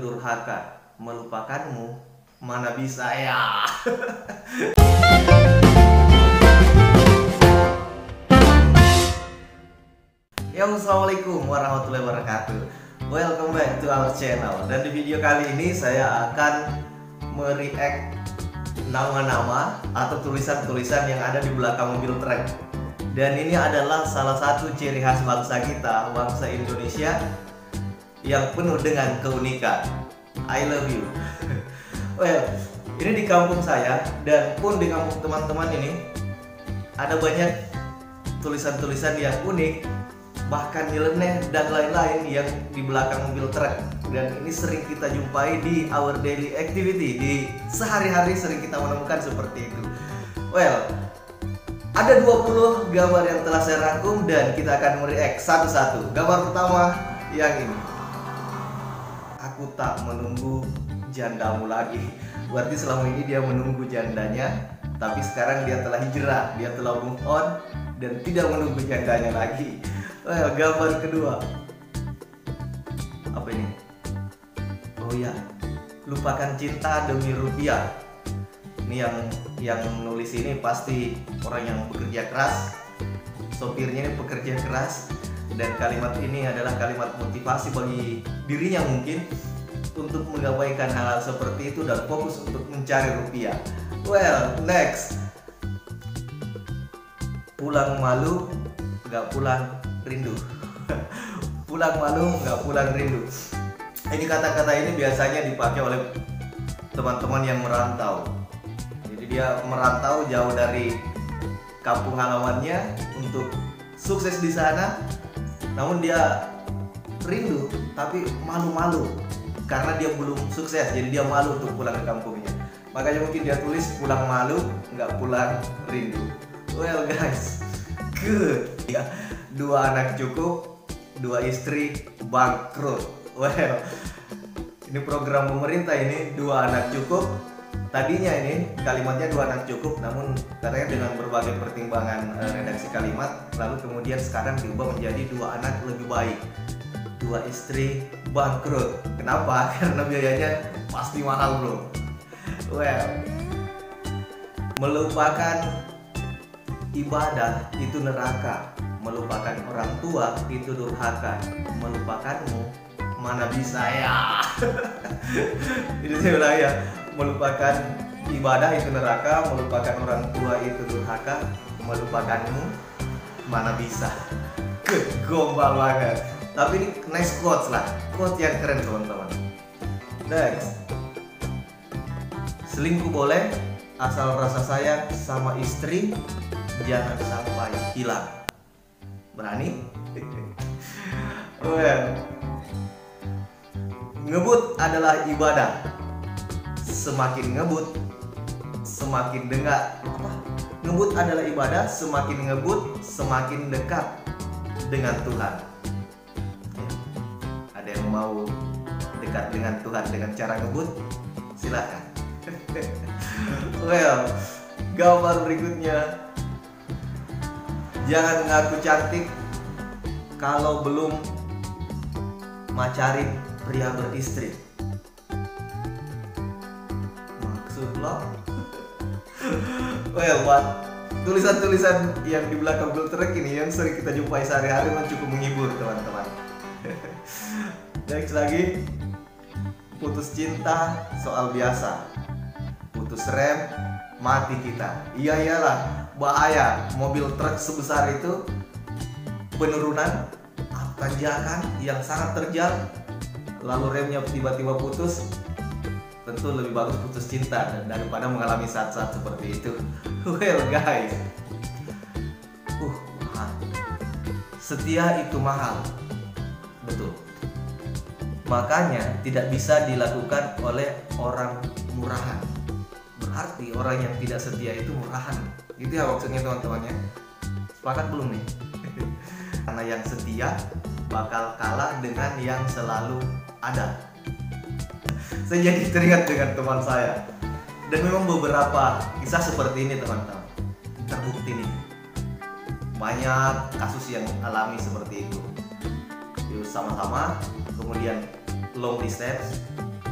durhaka, melupakanmu mana bisa ya. Yo, assalamualaikum warahmatullahi wabarakatuh. Welcome back to our channel. Dan di video kali ini saya akan mereact nama-nama atau tulisan-tulisan yang ada di belakang mobil truk. Dan ini adalah salah satu ciri khas bangsa kita, bangsa Indonesia, yang penuh dengan keunikan. I love you. Well, ini di kampung saya dan pun di kampung teman-teman ini ada banyak tulisan-tulisan yang unik, bahkan nyeleneh dan lain-lain yang di belakang mobil truk. Dan ini sering kita jumpai di our daily activity, di sehari-hari sering kita menemukan seperti itu. Well, ada 20 gambar yang telah saya rangkum dan kita akan mereact satu-satu. Gambar pertama yang ini. Aku tak menunggu jandamu lagi. Berarti selama ini dia menunggu jandanya, tapi sekarang dia telah hijrah, dia telah move on dan tidak menunggu jandanya lagi. Well, gambar kedua. Apa ini? Oh ya, lupakan cinta demi rupiah. Ini yang menulis ini pasti orang yang bekerja keras. Sopirnya ini pekerja keras. Dan kalimat ini adalah kalimat motivasi bagi dirinya mungkin untuk mengabaikan hal-hal seperti itu dan fokus untuk mencari rupiah. Well, next. Pulang malu, gak pulang rindu. Pulang malu, gak pulang rindu. Ini kata-kata ini biasanya dipakai oleh teman-teman yang merantau. Jadi dia merantau jauh dari kampung halamannya untuk sukses di sana. Namun dia rindu, tapi malu-malu karena dia belum sukses, jadi dia malu untuk pulang ke kampungnya. Makanya mungkin dia tulis pulang malu, nggak pulang rindu. Well guys, good ya. 2 anak cukup, 2 istri bangkrut. Well, ini program pemerintah ini 2 anak cukup. Tadinya ini kalimatnya 2 anak cukup, namun katanya dengan berbagai pertimbangan redaksi kalimat, lalu kemudian sekarang diubah menjadi 2 anak lebih baik, 2 istri bangkrut. Kenapa? Karena biayanya pasti mahal bro. Well, melupakan ibadah itu neraka, melupakan orang tua itu durhaka, melupakanmu mana bisa ya. Ini saya ulang ya. Melupakan ibadah itu neraka, melupakan orang tua itu durhaka, melupakanmu mana bisa. Gombal banget. Tapi ini nice quotes lah, quote yang keren teman-teman. Next. Selingkuh boleh, asal rasa sayang sama istri jangan sampai hilang. Berani? Well, ngebut adalah ibadah. Semakin ngebut, semakin dekat. Ngebut adalah ibadah, semakin ngebut, semakin dekat dengan Tuhan. Ada yang mau dekat dengan Tuhan dengan cara ngebut? Silakan. Well, gambar berikutnya. Jangan ngaku cantik kalau belum macarin pria beristri. Maksud lo? Well, what? Tulisan-tulisan yang di belakang mobil truk ini yang sering kita jumpai sehari-hari memang cukup menghibur teman-teman. Next lagi. Putus cinta soal biasa, putus rem mati kita. Iya iyalah, bahaya. Mobil truk sebesar itu penurunan tanjakan yang sangat terjal, lalu remnya tiba-tiba putus. Tentu lebih bagus putus cinta daripada mengalami saat-saat seperti itu. Well guys, mahal. Setia itu mahal, betul. Makanya tidak bisa dilakukan oleh orang murahan. Berarti orang yang tidak setia itu murahan. Gitu ya maksudnya teman-teman ya. Sepakat belum nih? Karena yang setia bakal kalah dengan yang selalu ada. Saya jadi teringat dengan teman saya. Dan memang beberapa kisah seperti ini teman-teman. Terbukti nih. Banyak kasus yang alami seperti itu. Yuk sama-sama, kemudian long distance,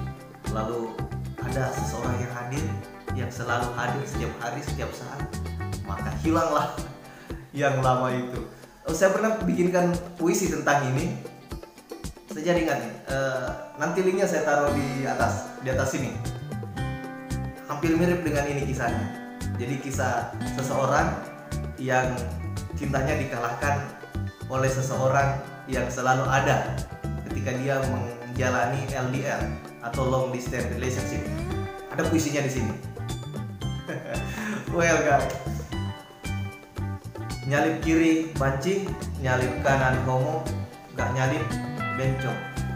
lalu ada seseorang yang hadir, yang selalu hadir setiap hari, setiap saat, maka hilanglah yang lama itu. Saya pernah bikinkan puisi tentang ini. Saya jadi ingat nih, nanti linknya saya taruh di atas sini. Hampir mirip dengan ini kisahnya. Jadi kisah seseorang yang cintanya dikalahkan oleh seseorang yang selalu ada ketika dia menjalani LDR atau long distance relationship. Ada puisinya di sini. Well guys, nyalip kiri banci, nyalip kanan homo, gak nyalip bencong.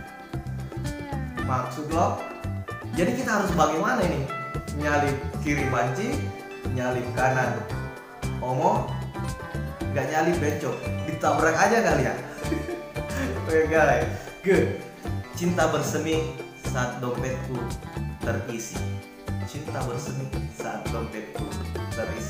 Maksud lo? Jadi kita harus bagaimana ini? Nyalip kiri banci, nyalip kanan homo, gak nyalip bencong. Ditabrak aja kali ya. Oke guys, good. Cinta bersemi saat dompetku terisi. Cinta bersemi saat dompetku terisi.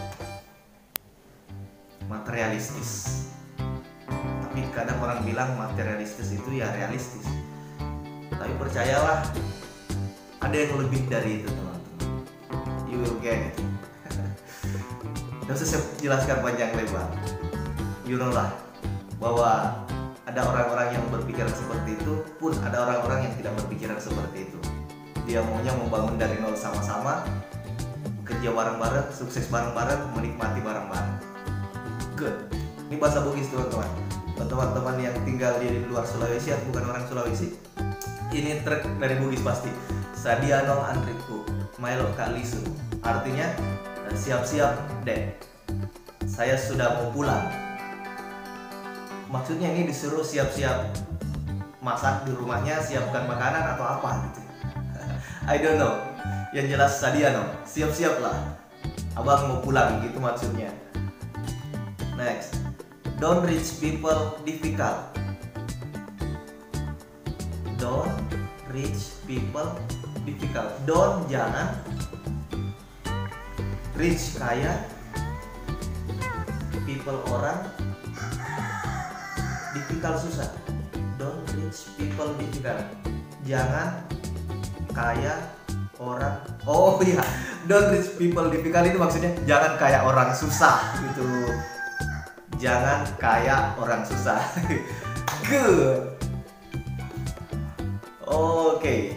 Materialistis. Tapi kadang orang bilang materialistis itu ya realistis. Tapi percayalah, ada yang lebih dari itu teman-teman. You will get it. Gak usah saya jelaskan panjang lebar. You know lah bahwa ada orang-orang yang berpikiran seperti itu, pun ada orang-orang yang tidak berpikiran seperti itu. Dia maunya membangun dari nol sama-sama, kerja bareng-bareng, sukses bareng-bareng, menikmati bareng-bareng. Good. Ini bahasa Bugis teman-teman. Teman-teman yang tinggal di luar Sulawesi atau bukan orang Sulawesi, ini trek dari Bugis pasti. Sadiano Andriku, Milo Kalisu. Artinya siap-siap deh, saya sudah mau pulang. Maksudnya ini disuruh siap-siap masak di rumahnya, siapkan makanan atau apa gitu. I don't know. Yang jelas Sadiano, siap-siap lah, abang mau pulang gitu maksudnya. Next, don't reach people difficult. Don't reach people difficult. Don't, jangan. Rich, kaya. People, orang. Difficult, susah. Don't reach people difficult. Jangan kaya orang. Oh iya, don't reach people difficult itu maksudnya jangan kaya orang susah gitu. Jangan kaya orang susah. Good. Oke.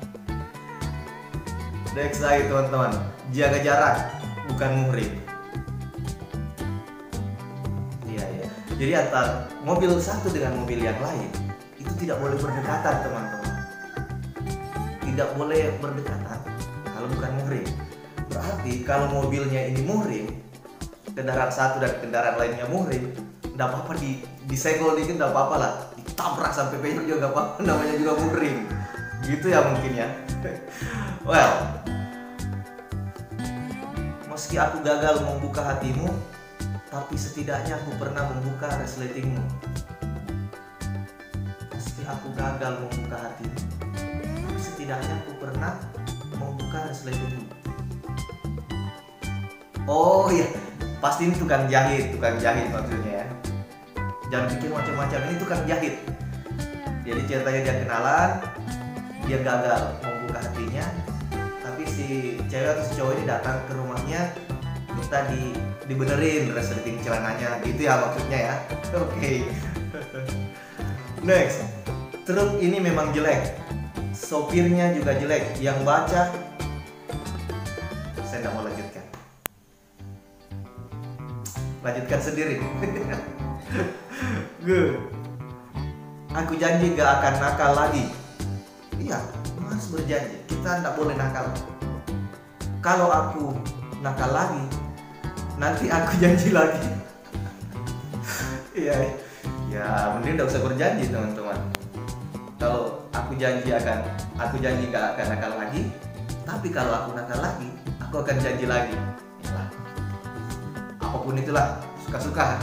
Next lagi teman-teman, jaga jarak, bukan muhrim. Jadi antar mobil satu dengan mobil yang lain itu tidak boleh berdekatan teman-teman. Tidak boleh berdekatan kalau bukan muhrim. Berarti kalau mobilnya ini muhrim, kendaraan satu dan kendaraan lainnya muhrim, tidak apa-apa disenggol dikit, tidak apa-apa lah. Ditabrak sampai penyok juga nggak apa-apa, namanya juga muhrim. Gitu ya mungkin ya. Well, meski aku gagal membuka hatimu, tapi setidaknya aku pernah membuka resletingmu. Meski aku gagal membuka hatimu, tapi setidaknya aku pernah membuka resletingmu. Oh iya, pasti ini tukang jahit maksudnya ya. Jangan pikir macam-macam, ini tukang jahit. Jadi ceritanya dia kenalan, dia gagal membuka hatinya, tapi si cewek atau si cowok ini datang ke rumahnya, minta dibenerin resleting celananya, gitu ya maksudnya ya. Oke. Next, truk ini memang jelek, sopirnya juga jelek, yang baca saya tidak mau lanjutkan sendiri. Good. Aku janji gak akan nakal lagi. Iya, harus berjanji, kita tidak boleh nakal. Kalau aku nakal lagi, nanti aku janji lagi. Iya, ya mending tidak usah berjanji teman-teman. Kalau aku janji gak akan nakal lagi, tapi kalau aku nakal lagi, aku akan janji lagi. Yalah. Apapun itulah, suka-suka.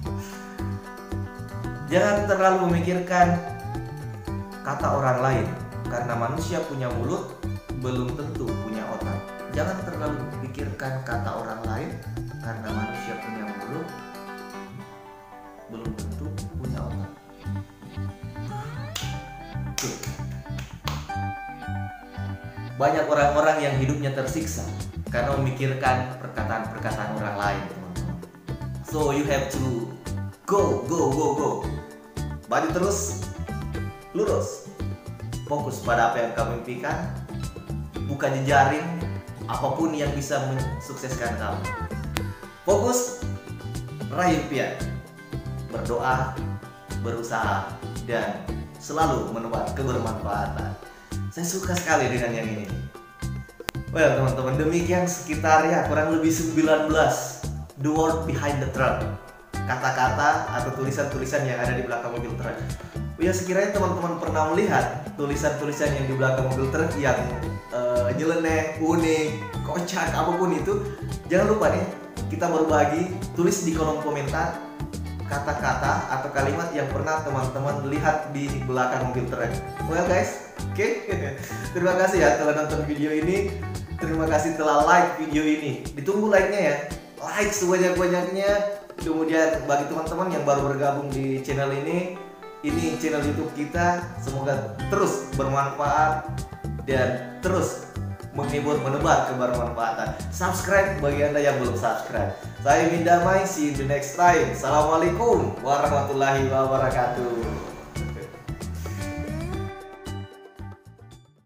Jangan terlalu memikirkan kata orang lain, karena manusia punya mulut, belum tentu punya otak. Jangan terlalu memikirkan kata orang lain, karena manusia punya mulut, belum tentu punya otak. banyak orang-orang yang hidupnya tersiksa karena memikirkan perkataan-perkataan orang lain, teman-teman. So you have to go. Maju terus, lurus. Fokus pada apa yang kamu impikan. Buka jejaring apapun yang bisa mensukseskan kamu. Fokus, raih impian. Berdoa, berusaha, dan selalu menebar kebermanfaatan. Saya suka sekali dengan yang ini. Well, teman-teman, demikian sekitar ya kurang lebih 19 the word behind the truck, kata-kata atau tulisan-tulisan yang ada di belakang mobil truk. Ya, sekiranya teman-teman pernah melihat tulisan-tulisan yang di belakang mobil truk yang nyeleneh, unik, kocak, apapun itu, jangan lupa nih, kita berbagi, tulis di kolom komentar kata-kata atau kalimat yang pernah teman-teman lihat di belakang mobil truk. Well guys, oke. Terima kasih ya telah nonton video ini. Terima kasih telah like video ini. Ditunggu like-nya ya. Like sebanyak-banyaknya. Kemudian bagi teman-teman yang baru bergabung di channel ini channel YouTube kita, semoga terus bermanfaat dan terus menghibur, menebar kebermanfaatan. Subscribe bagi Anda yang belum subscribe. Saya Min Damai, see you the next time. Assalamualaikum warahmatullahi wabarakatuh.